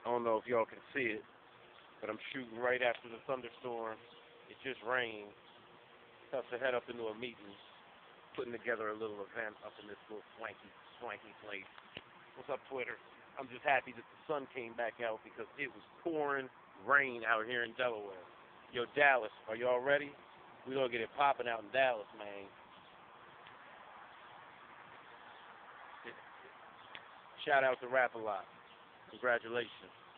don't know if y'all can see it, but I'm shooting right after the thunderstorm. It just rained. Tough to head up into a meeting, putting together a little event up in this little swanky place. What's up, Twitter? I'm just happy that the sun came back out because it was pouring rain out here in Delaware. Yo, Dallas, are y'all ready? We gonna get it popping out in Dallas, man. Shout out to Rap A Lot. Congratulations.